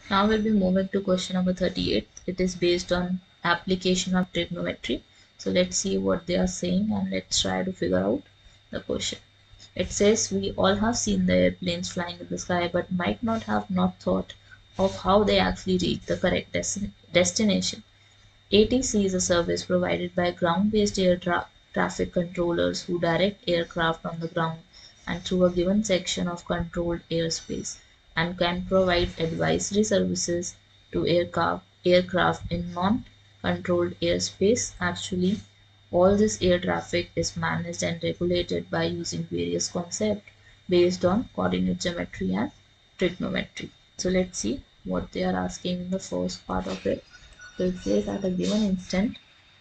Now we'll be moving to question number 38. It is based on application of trigonometry. So let's see what they are saying and let's try to figure out the question. It says we all have seen the airplanes flying in the sky but might not have not thought of how they actually reach the correct destination. ATC is a service provided by ground-based air traffic controllers who direct aircraft on the ground and through a given section of controlled airspace, and can provide advisory services to aircraft in non-controlled airspace. Actually, all this air traffic is managed and regulated by using various concepts based on coordinate geometry and trigonometry. So let's see what they are asking in the first part of it. So it says at a given instant,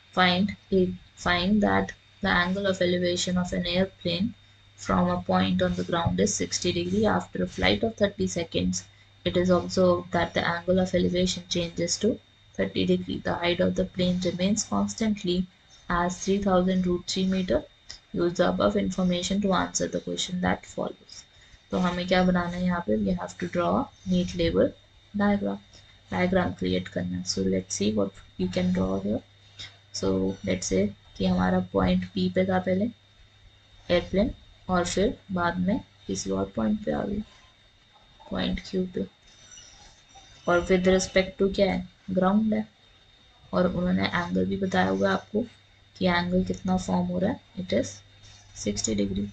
find that the angle of elevation of an airplane from a point on the ground is 60 degrees. After a flight of 30 seconds, it is observed that the angle of elevation changes to 30 degrees. The height of the plane remains constantly as 3000 root 3 meter. Use the above information to answer the question that follows. तो हमें क्या बनाना है यहाँ पे? We have to draw a neat label diagram create करना है. So let's see what you can draw here. So let's say कि हमारा पॉइंट P पे था पहले एयरप्लेन और फिर बाद में किसी और पॉइंट पे आ गई पॉइंट Q पे और विद रिस्पेक्ट टू क्या है ग्राउंड है और उन्होंने एंगल भी बताया हुआ है आपको कि एंगल कितना फॉर्म हो रहा है इट इज 60 डिग्री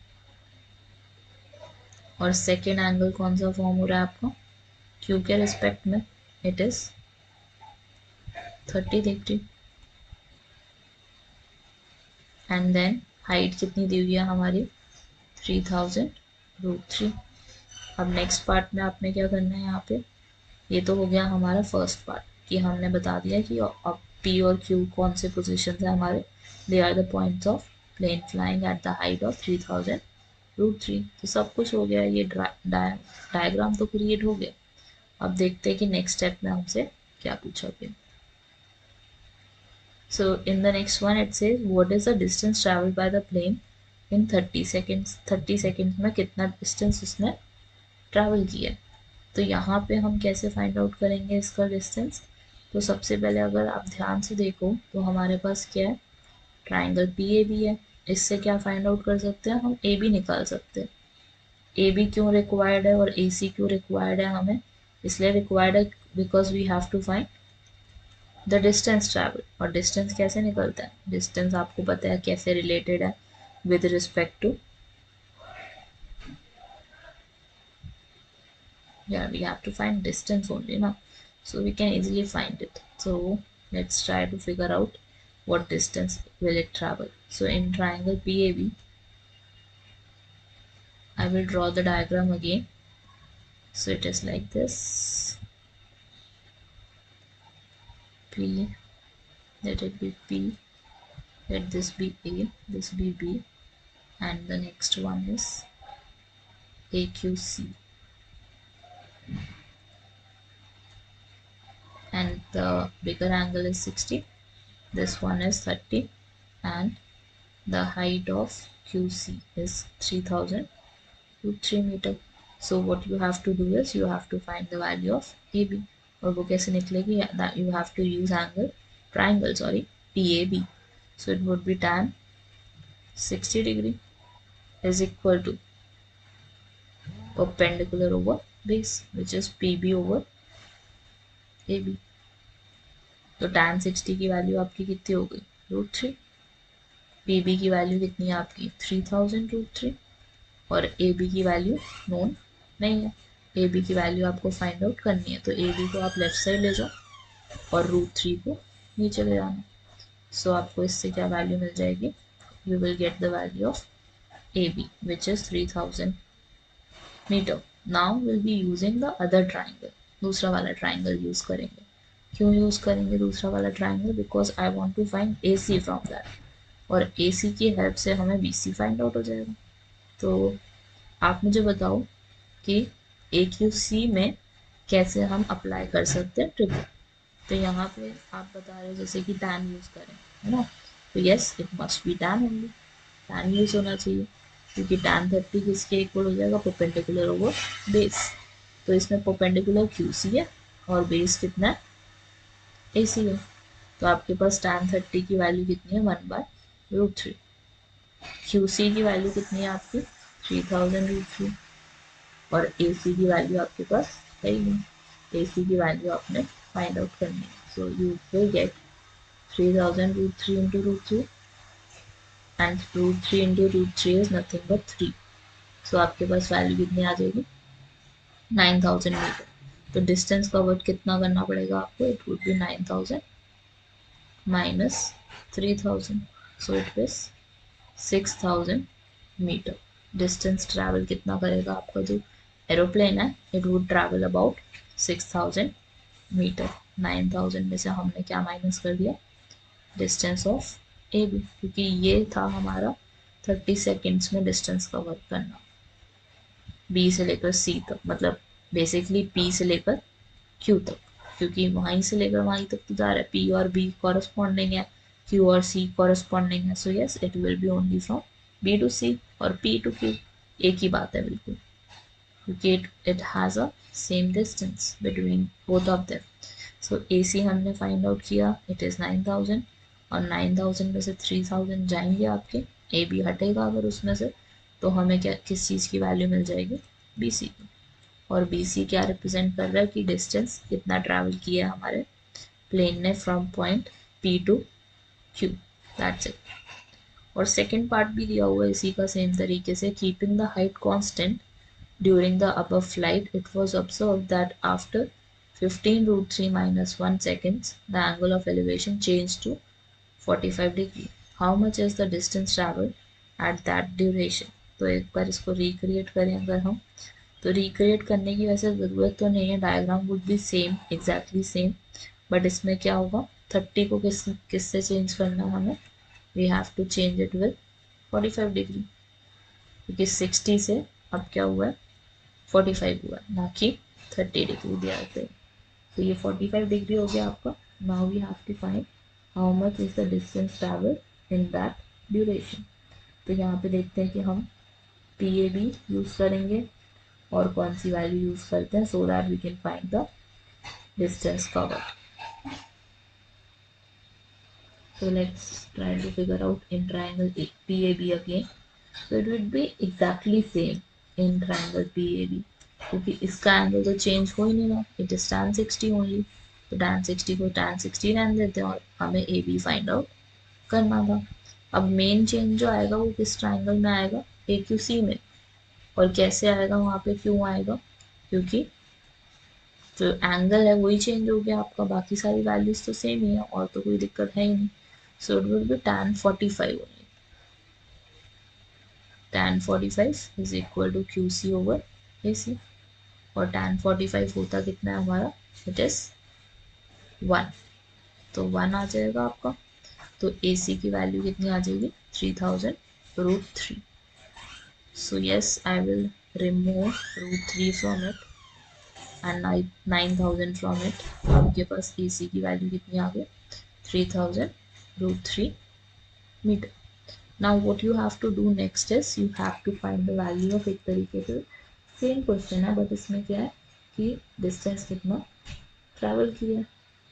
और सेकेंड एंगल कौन सा फॉर्म हो रहा है आपका Q के रिस्पेक्ट में it is 30 degree and then height कितनी दी हुई है हमारी 3000 रूट 3. अब नेक्स्ट पार्ट में आपने क्या करना है यहाँ पे ये तो हो गया हमारा फर्स्ट पार्ट कि हमने बता दिया कि अब P और Q कौन से पोजीशन है हमारे they are the points of plane flying at the height of 3000 root 3. तो सब कुछ हो गया ये डायग्राम तो क्रिएट हो गया. अब देखते हैं कि नेक्स्ट स्टेप में हमसे क्या पूछा गया. So in the next one it says what is the distance traveled by the plane in 30 seconds. 30 seconds में कितना distance उसने travel किया. तो यहाँ पे हम कैसे फाइंड आउट करेंगे इसका डिस्टेंस. तो सबसे पहले अगर आप ध्यान से देखो तो हमारे पास क्या है ट्राइंगल PAB है. इससे क्या फाइंड आउट कर सकते हैं हम AB निकाल सकते हैं. AB क्यों रिक्वायर्ड है और AC क्यों रिक्वायर्ड है हमें इसलिए रिक्वायर्ड है because we have to find the distance travel. और डिस्टेंस कैसे निकलता है डिस्टेंस आपको पता है कैसे रिलेटेड है with respect to we have to find distance only now, so we can easily find it. So let's try to figure out what distance will it travel. So in triangle PAB I will draw the diagram again. So it is like this. P, let it be P, let this be A, this be B, and the next one is AQC, and the bigger angle is 60, this one is 30, and the height of QC is 3000 to 3 meter. So what you have to do is you have to find the value of AB. और वो कैसे निकलेगी that you have to use triangle PAB. So it would be tan 60 degree is equal to perpendicular over base which is PB over AB. तो tan 60 की value आपकी कितनी हो गई रूट 3. PB की वैल्यू कितनी है आपकी 3000 रूट 3 और AB की वैल्यू नोन नहीं है. AB की वैल्यू आपको फाइंड आउट करनी है तो AB को आप लेफ्ट साइड ले जाओ और रूट 3 को नीचे ले जाना. सो आपको इससे क्या वैल्यू मिल जाएगी you will get the value of AB which is 3000 metre. Now will be using the other triangle. दूसरा वाला ट्राइंगल यूज करेंगे. क्यों यूज करेंगे दूसरा वाला triangle because I want to find AC from that और AC की हेल्प से हमें BC फाइंड आउट हो जाएगा. तो आप मुझे बताओ कि AQC में कैसे हम अप्लाई कर सकते हैं ट्रिक. तो यहाँ पे आप बता रहे हो जैसे कि tan यूज़ करें है ना. तो yes it must be tan only. tan use होना चाहिए क्योंकि tan 30 किसके इक्वल हो जाएगा परपेंडिकुलर ओवर बेस. तो इसमें परपेंडिकुलर QC है और बेस कितना है, AC है। तो आपके पास tan 30 की वैल्यू कितनी है, 1/√3। QC की वैल्यू कितनी है आपकी, 3000√3। और AC की वैल्यू आपके पास है ही नहीं, AC की वैल्यू आपने फाइंड आउट करनी है। So you will get 3000√3 into √3, and √3 into √3 is nothing but 3. So आपके पास वैल्यू कितनी आ जाएगी, 9000 मीटर। तो डिस्टेंस कवर्ड कितना करना पड़ेगा आपको, it would be 9000 minus 3000, so it is 6000 metre. Distance travel कितना करेगा आपका जो एरोप्लेन है, it would travel about 6000 metre. 9000 में से हमने क्या माइनस कर दिया, डिस्टेंस ऑफ ए बी, क्योंकि ये था हमारा 30 सेकेंड्स में डिस्टेंस कवर करना बी से लेकर सी तक, मतलब बेसिकली पी से लेकर क्यू तक, क्योंकि वहीं से लेकर वहीं तक तो जा रहा है, पी और बी कॉरस्पॉन्डिंग है, क्यू और सी कॉरस्पॉन्डिंग है। So yes, it will be only from B to C और पी टू क्यू, एक ही बात है बिल्कुल, क्योंकि it has a same distance between both of them. So A C हमने फाइंड आउट किया, इट इज़ 9000, और 9000 में से 3000 जाएंगे आपके, ए बी हटेगा अगर उसमें से, तो हमें क्या किस चीज़ की वैल्यू मिल जाएगी, बी सी की। और बी सी क्या रिप्रेजेंट कर रहा है कि डिस्टेंस कितना ट्रैवल किया है हमारे प्लेन ने from point P to Q, that's it. और सेकेंड पार्ट भी दिया हुआ है इसी का सेम तरीके से, keeping the height constant during the above flight, it was observed that after 15√3 minus 1 seconds, the angle of elevation changed to 45 degree. How much is the distance traveled at that duration? तो एक बार इसको recreate करें अगर हम, तो recreate करने की वैसे ज़रूरत तो नहीं है, diagram would be same, exactly same, but इसमें क्या होगा, 30 को किससे चेंज करना है हमें, we have to change it with 45 degree, क्योंकि 60 से अब क्या हुआ है, 45 हुआ, ना कि 30 डिग्री दिया है। तो ये 45 डिग्री हो गया आपका। Now we have to find how much is the distance travel in that duration. तो यहाँ पे देखते हैं कि हम PAB यूज़ करेंगे और कौन सी वैल्यू यूज़ करते हैं, so that we can find the distance covered. So let's try to figure out in triangle PAB again. So it would be exactly same in triangle PAB, क्योंकि इसका angle तो change हो ही नहीं रहा, it is tan 60 only. तो tan 60 को tan 60 रहने देते हैं और हमें AB फाइंड आउट करना था। अब मेन चेंज जो आएगा वो किस ट्राइंगल में आएगा, AQC में। और कैसे आएगा वहाँ पे, क्यों आएगा, क्योंकि जो एंगल है वही चेंज हो गया आपका, बाकी सारी वैल्यूज तो सेम ही है और तो कोई दिक्कत है ही नहीं। So it will be tan 45 only. tan 45 is equal to QC over AC, और tan 45 होता कितना है हमारा, इट इज 1, तो 1 आ जाएगा आपका। तो AC की वैल्यू कितनी आ जाएगी, 3000√3। So yes, I will remove √3 from it and 9000 from it. आपके पास AC की वैल्यू कितनी आ गई, 3000√3 metre. Now what you have to do next is you have to find the value of, एक तरीके से सेम क्वेश्चन है बट इसमें क्या है कि डिस्टेंस कितना ट्रैवल किया।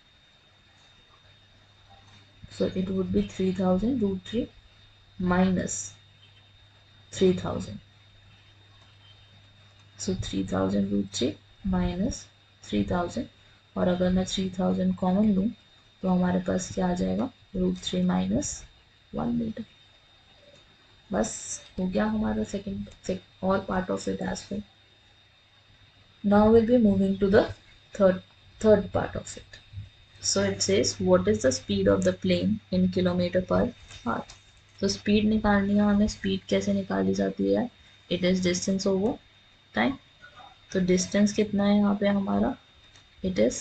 So it would be 3000√3 minus 3000. So 3000√3 minus 3000, और अगर मैं 3000 कॉमन लूँ तो हमारे पास क्या आ जाएगा, √3 minus 1 मीटर। बस हो गया हमारा सेकेंड और part of it as well. Now we'll be moving to the third part of it. So it says what is the speed of the plane in kilometer per hour. तो speed निकालनी है हमें, speed कैसे निकाली जाती है, it is distance over time. तो distance कितना है यहाँ पे हमारा, इट इज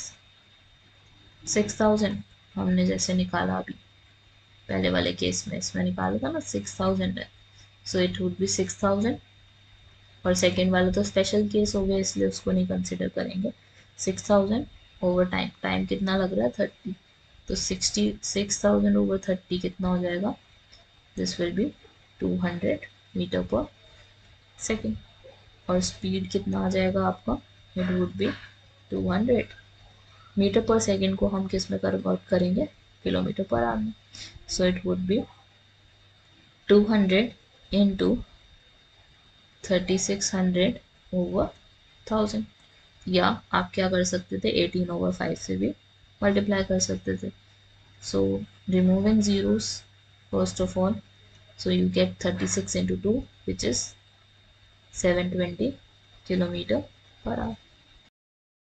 6000, हमने जैसे निकाला अभी पहले वाले केस में, इसमें निकाला था ना 6000 है। सो इट वुड बी 6000, और सेकेंड वाला तो स्पेशल केस हो गया इसलिए उसको नहीं कंसिडर करेंगे। 6000 ओवर टाइम, टाइम कितना लग रहा है 30, तो 6000 ओवर 30 कितना हो जाएगा, this will be 200 metre per second. और स्पीड कितना आ जाएगा आपका, it would be 200 metre per second को हम किस में कन्वर्ट करेंगे, किलोमीटर पर आवर में। So it would be 200 into 3600 over 1000, या आप क्या कर सकते थे 18/5 से भी मल्टीप्लाई कर सकते थे। So removing zeros first of all, so you get 36 into 2 which is 720 kilometer per hour.